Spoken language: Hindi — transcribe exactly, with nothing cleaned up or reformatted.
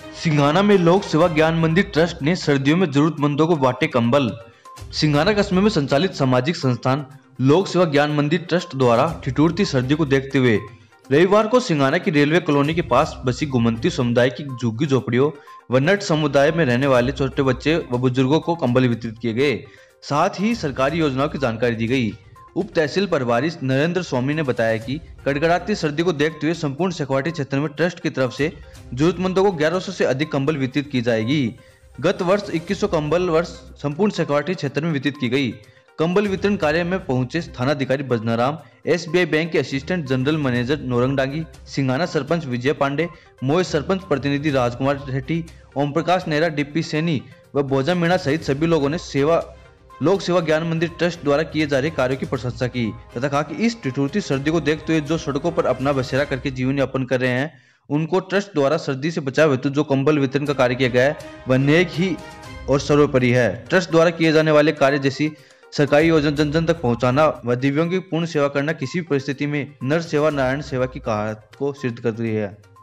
सिंघाना में लोक सेवा ज्ञान मंदिर ट्रस्ट ने सर्दियों में जरूरतमंदों को बांटे कंबल। सिंघाना कस्बे में संचालित सामाजिक संस्थान लोक सेवा ज्ञान मंदिर ट्रस्ट द्वारा ठिठुरती सर्दी को देखते हुए रविवार को सिंघाना की रेलवे कॉलोनी के पास बसी घुमंती समुदाय की झुग्गी झोपड़ियों व नट समुदाय में रहने वाले छोटे बच्चे व बुजुर्गों को कंबल वितरित किए गए। साथ ही सरकारी योजनाओं की जानकारी दी गई। उप तहसील प्रभारी नरेंद्र स्वामी ने बताया कि कड़कड़ाती सर्दी को देखते हुए संपूर्ण शेखवाटी क्षेत्र में ट्रस्ट की तरफ से जरूरतमंदों को ग्यारह सौ से अधिक कंबल वितरित की जाएगी। गत वर्ष इक्कीस सौ कंबल वर्ष संपूर्ण शेखवाटी क्षेत्र में वितरित की गई। कंबल वितरण कार्य में पहुंचे थानाधिकारी बजनाराम, एसबीआई बैंक के assistant general manager Naurang Dangi, Singhana sarpanch Vijay Pandey, Moy sarpanch प्रतिनिधि राजकुमार शेट्टी, ओम प्रकाश नेहरा, डिप्टी सैनी व भोजा मीणा सहित सभी लोगों ने सेवा लोक सेवा ज्ञान मंदिर ट्रस्ट द्वारा किए जा रहे कार्यों की प्रशंसा की तथा कहा कि इस ठिठुरती सर्दी को देखते हुए जो सड़कों पर अपना बसेरा करके जीवन यापन कर रहे हैं उनको ट्रस्ट द्वारा सर्दी से बचाव हेतु जो कंबल वितरण का कार्य किया गया है वह नेक ही और सर्वोपरि है। ट्रस्ट द्वारा किए जाने वाले कार्य जैसी सरकारी योजना जन जन तक पहुंचाना व दिव्यांगों की पूर्ण सेवा करना किसी भी परिस्थिति में नर सेवा नारायण सेवा की कहावत को सिद्ध कर रही है।